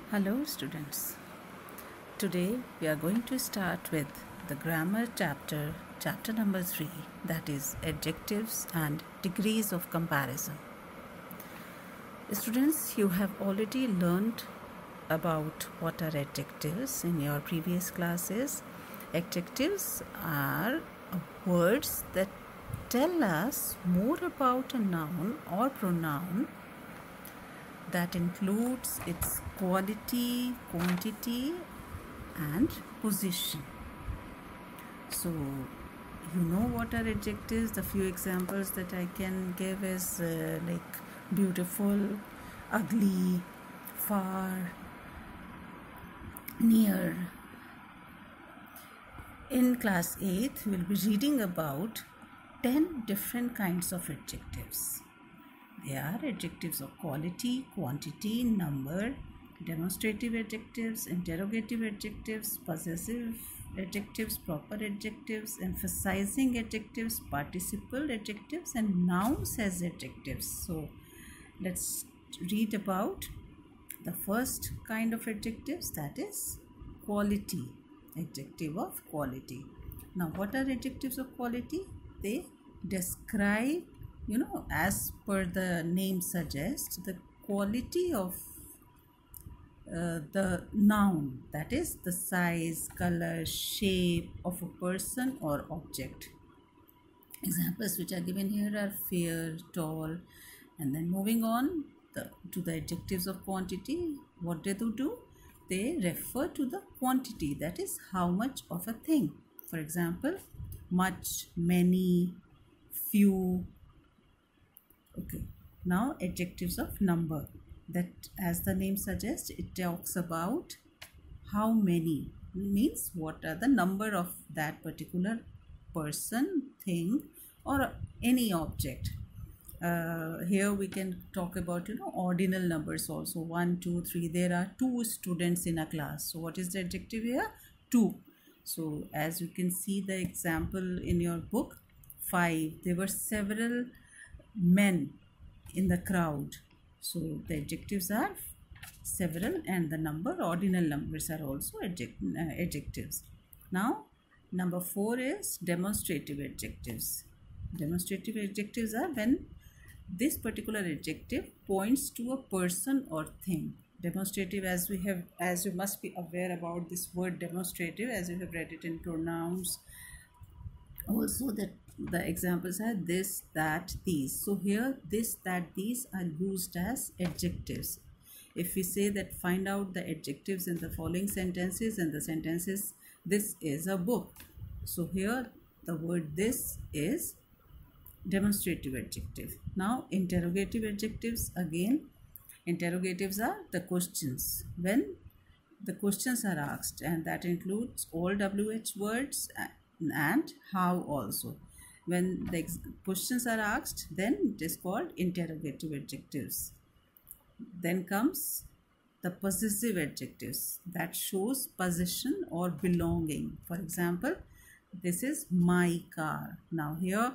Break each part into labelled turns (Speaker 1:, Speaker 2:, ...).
Speaker 1: Hello students. Today we are going to start with the grammar chapter number 3, that is adjectives and degrees of comparison. Students, you have already learned about what are adjectives in your previous classes. Adjectives are words that tell us more about a noun or pronoun that includes its quality, quantity and position. So you know what are adjectives. The few examples that I can give is like beautiful, ugly, far, near. In class 8th, we'll be reading about 10 different kinds of adjectives. They are adjectives of quality, quantity, number, demonstrative adjectives, interrogative adjectives, possessive adjectives, proper adjectives, emphasizing adjectives, participle adjectives, and nouns as adjectives. So let's read about the first kind of adjectives, that is quality, adjective of quality. Now what are adjectives of quality? They describe, as per the name suggests, the quality of the noun, that is the size, color, shape of a person or object. Examples which are given here are fair, tall, and then moving on to the adjectives of quantity. What do? They refer to the quantity, that is how much of a thing. For example, much, many, few. Okay, now adjectives of number, that as the name suggests, it talks about how many, means what are the number of that particular person, thing or any object. Here we can talk about ordinal numbers also, 1, 2, 3. There are 2 students in a class, so what is the adjective here? 2. So as you can see the example in your book, 5. There were several men in the crowd. So the adjectives are several, and the number, ordinal numbers, are also adjectives. Now number 4 is demonstrative adjectives. Demonstrative adjectives are when this particular adjective points to a person or thing. Demonstrative, as you must be aware about this word demonstrative, as you have read it in pronouns also, that the examples are this, that, these. So here this, that, these are used as adjectives. If we say that find out the adjectives in the following sentences, and the sentences, this is a book. So here the word this is demonstrative adjective. Now interrogative adjectives, again interrogatives are the questions, when the questions are asked, and that includes all WH words and how also. When the questions are asked, then it is called interrogative adjectives. Then comes the possessive adjectives, that shows possession or belonging. For example, this is my car. Now here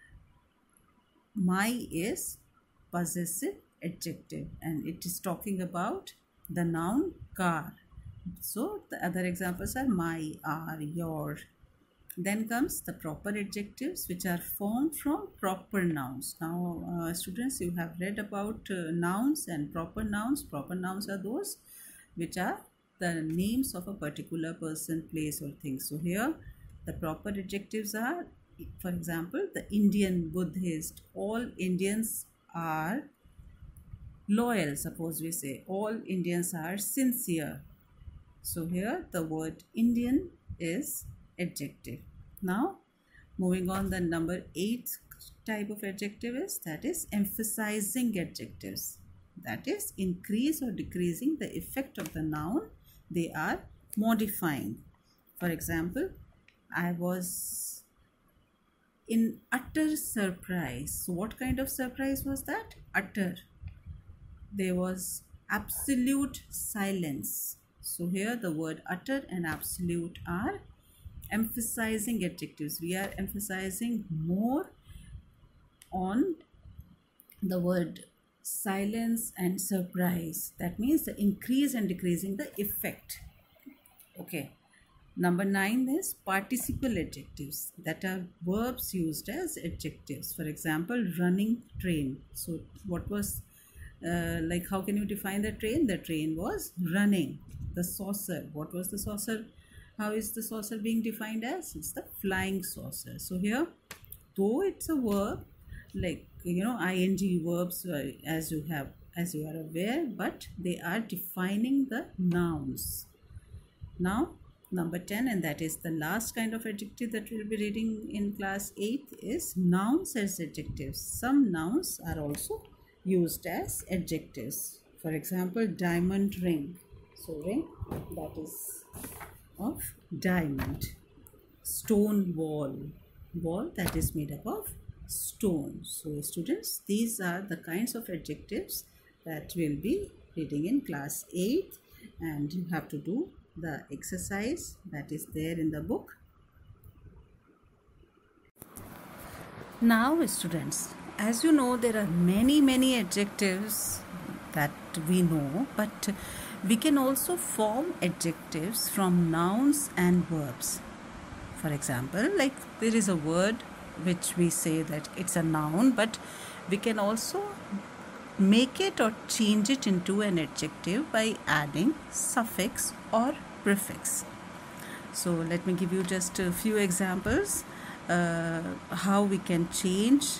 Speaker 1: my is possessive adjective, and it is talking about the noun car. So the other examples are my, are, your. Then comes the proper adjectives, which are formed from proper nouns. Now students, you have read about nouns and proper nouns. Proper nouns are those which are the names of a particular person, place or thing. So here the proper adjectives are, for example, the Indian Buddhist. All Indians are loyal. Suppose we say all Indians are sincere. So here the word Indian is adjective. Now moving on, the number 8 type of adjective is, that is emphasizing adjectives. That is increase or decreasing the effect of the noun they are modifying. For example, I was in utter surprise. So what kind of surprise was that? Utter. There was absolute silence. So here the word utter and absolute are emphasizing adjectives. We are emphasizing more on the word silence and surprise. That means the increase and decreasing the effect. Okay. Number 9 is participle adjectives, that are verbs used as adjectives. For example, running train. So what was like, how can you define the train? The train was running. The saucer, what was the saucer? How is the saucer being defined as? It's the flying saucer. So here, though it's a verb, like ing verbs, as you are aware, but they are defining the nouns. Now number 10, and that is the last kind of adjective that we'll be reading in class 8, is nouns as adjectives. Some nouns are also used as adjectives. For example, diamond ring. So ring, that is of diamond. Stone wall. Wall, that is made up of stone. So students, these are the kinds of adjectives that we'll be reading in class 8, and you have to do the exercise that is there in the book. Now students, as you know, there are many adjectives that we know, but we can also form adjectives from nouns and verbs. For example, like there is a word which we say that it's a noun, but we can also make it or change it into an adjective by adding suffix or prefix. So let me give you just a few examples how we can change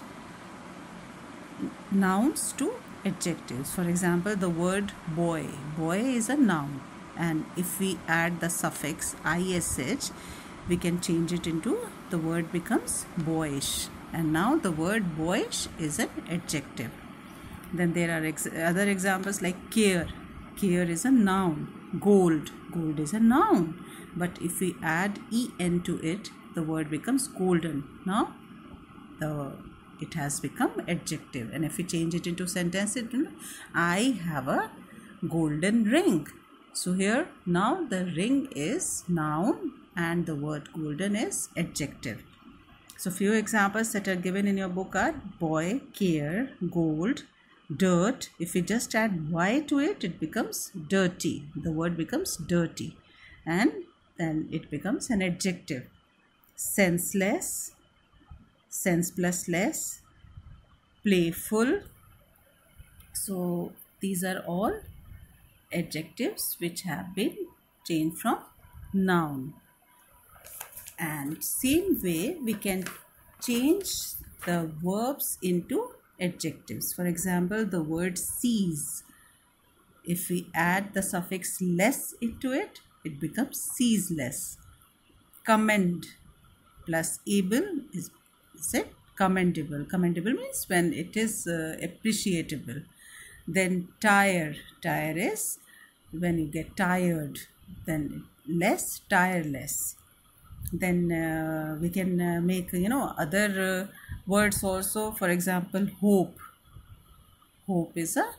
Speaker 1: nouns to adjectives. For example, the word boy. Boy is a noun, and if we add the suffix ish, we can change it into, the word becomes boyish, and now the word boyish is an adjective. Then there are other examples like care. Care is a noun. Gold. Gold is a noun. But if we add en to it, the word becomes golden. Now it has become adjective. And if we change it into sentence, I have a golden ring. So here now the ring is noun and the word golden is adjective. So few examples that are given in your book are boy, care, gold, dirt. If we just add y to it, it becomes dirty. The word becomes dirty, and then it becomes an adjective. Senseless, sense plus less, playful. So these are all adjectives which have been changed from noun. And same way we can change the verbs into adjectives. For example, the word seize. If we add the suffix less into it, it becomes seizeless. Commend plus able is it commendable. Commendable means when it is appreciable. Then tire. Tire is when you get tired. Then less, tireless. Then we can make other words also. For example, hope. Hope is a,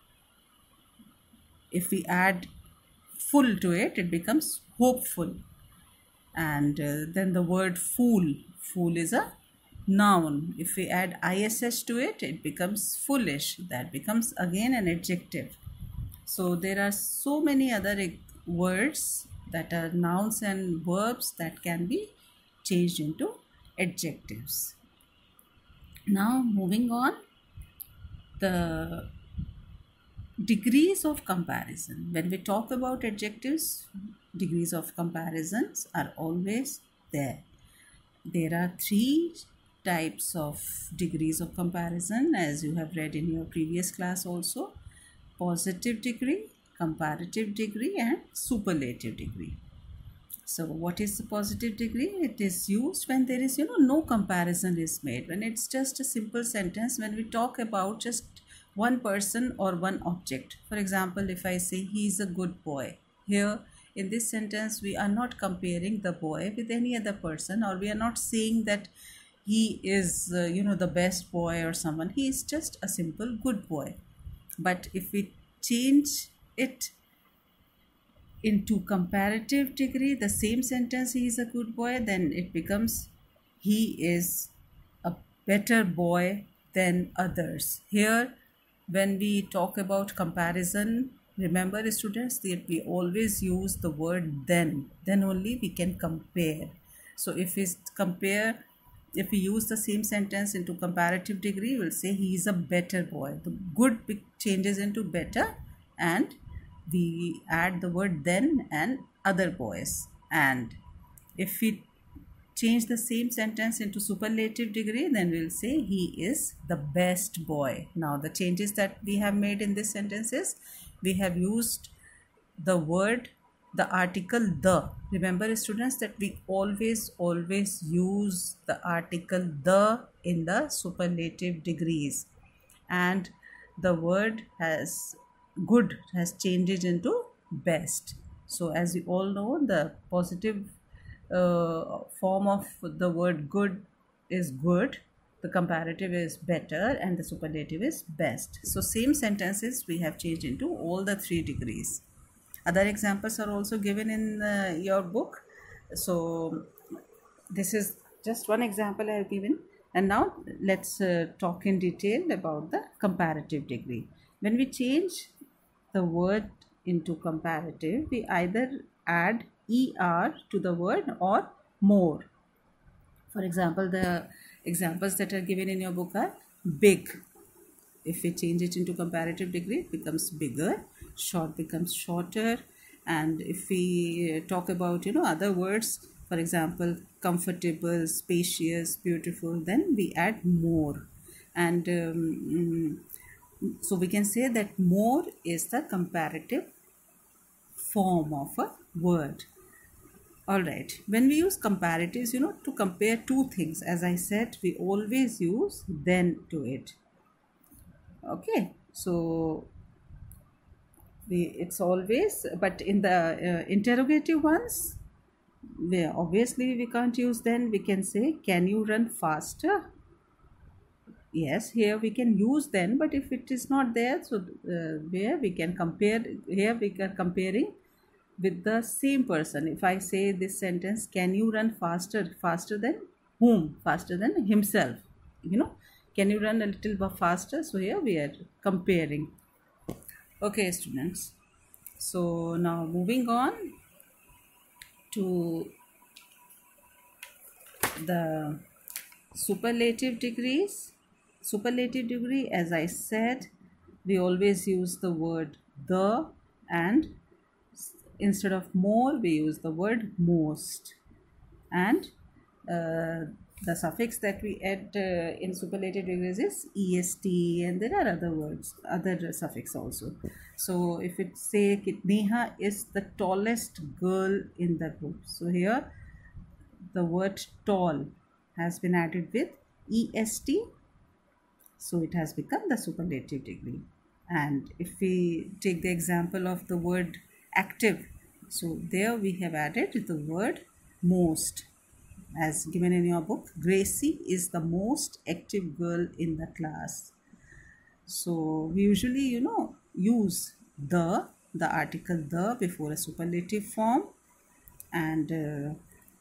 Speaker 1: if we add full to it, it becomes hopeful. And then the word fool. Fool is a noun. If we add ish to it, it becomes foolish. That becomes again an adjective. So there are so many other words that are nouns and verbs that can be changed into adjectives. Now moving on, the degrees of comparison. When we talk about adjectives, degrees of comparisons are always there. There are 3 types of degrees of comparison, as you have read in your previous class also: positive degree, comparative degree, and superlative degree. So what is the positive degree? It is used when there is no comparison is made, when it's just a simple sentence, when we talk about just one person or one object. For example, if I say he is a good boy, here in this sentence we are not comparing the boy with any other person, or we are not saying that he is the best boy or someone. He is just a simple good boy. But if we change it into comparative degree, the same sentence, he is a good boy, then it becomes he is a better boy than others. Here when we talk about comparison, remember students that we always use the word then only we can compare. So if we use the same sentence into comparative degree, we'll say he is a better boy. The good changes into better, and we add the word then and other boys. And if we change the same sentence into superlative degree, then we'll say he is the best boy. Now the changes that we have made in this sentence is we have used the word, the article the. Remember students that we always use the article the in the superlative degrees, and the word has good has changed into best. So as we all know, the positive form of the word good is good, the comparative is better, and the superlative is best. So same sentences we have changed into all the 3 degrees. Other examples are also given in your book. So this is just one example I have given. And now let's talk in detail about the comparative degree. When we change the word into comparative, we either add er to the word or more. For example, the examples that are given in your book are big. If we change it into comparative degree, it becomes bigger. Short becomes shorter. And if we talk about other words, for example, comfortable, spacious, beautiful, then we add more. And so we can say that more is the comparative form of a word. Alright, when we use comparatives, to compare two things, as I said, we always use then to it. Okay, so it's always, but in the interrogative ones, obviously we can't use then. We can say, can you run faster? Yes, here we can use then, but if it is not there, so where we can compare, here we are comparing with the same person. If I say this sentence, can you run faster? Faster than whom? Faster than himself. Can you run a little bit faster? So here we are comparing. Okay, students. So now moving on to the superlative degrees. Superlative degree, as I said, we always use the word the, and instead of more we use the word most. And the suffix that we add in superlative degrees is est, and there are other words, other suffix also. So if it say Neha is the tallest girl in the group, so here the word tall has been added with est, so it has become the superlative degree. And if we take the example of the word active, so there we have added the word most. As given in your book, Gracie is the most active girl in the class. So we usually use the article the before a superlative form, and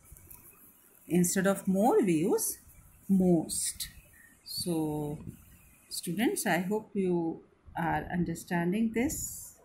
Speaker 1: instead of more we use most. So students, I hope you are understanding this.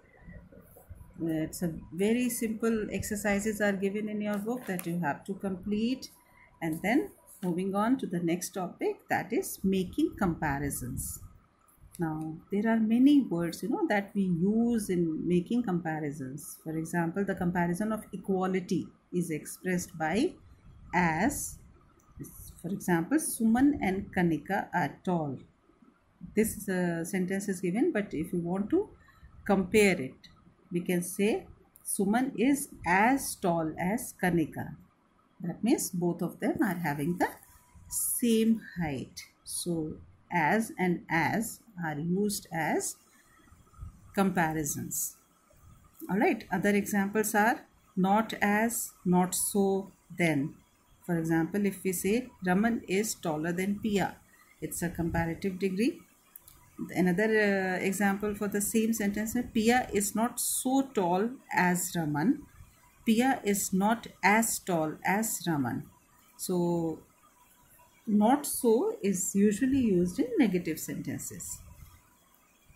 Speaker 1: It's a very simple exercises are given in your book that you have to complete. And then moving on to the next topic, that is making comparisons. Now there are many words that we use in making comparisons. For example, the comparison of equality is expressed by as, for example, Suman and Kanika are tall. This sentence is given, but if you want to compare it, we can say Suman is as tall as Kanika. That means both of them are having the same height. So as and as are used as comparisons. Alright, other examples are not as, not so, then. For example, if we say Raman is taller than Pia, it's a comparative degree. Another example for the same sentence, Pia is not so tall as Raman. Pia is not as tall as Raman. So not so is usually used in negative sentences.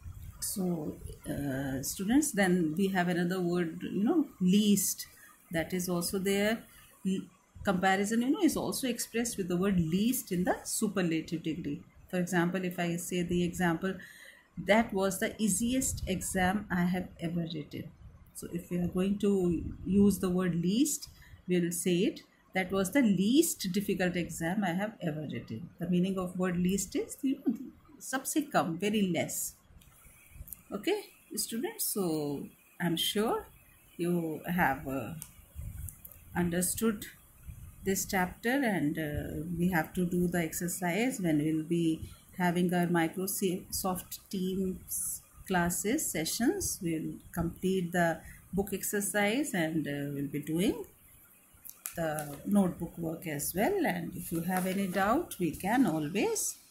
Speaker 1: So students, then we have another word, least, that is also there. L- Comparison, is also expressed with the word least in the superlative degree. For example, if I say the example, that was the easiest exam I have ever written. So if we are going to use the word least, we will say it, that was the least difficult exam I have ever written. The meaning of word least is, सबसे कम, very less. Okay, students, so I'm sure you have understood this chapter, and we have to do the exercise when we'll be having our Microsoft Teams classes sessions. We'll complete the book exercise, and we'll be doing the notebook work as well. And if you have any doubt, we can always